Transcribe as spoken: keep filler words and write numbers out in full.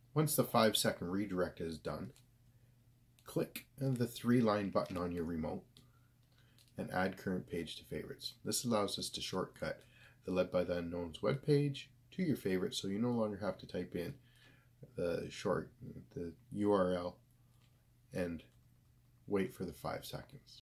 Once the five second redirect is done, click the three line button on your remote and add current page to favorites. This allows us to shortcut the Led by the Unknown's web page to your favorites, so you no longer have to type in the short the U R L and wait for the five seconds.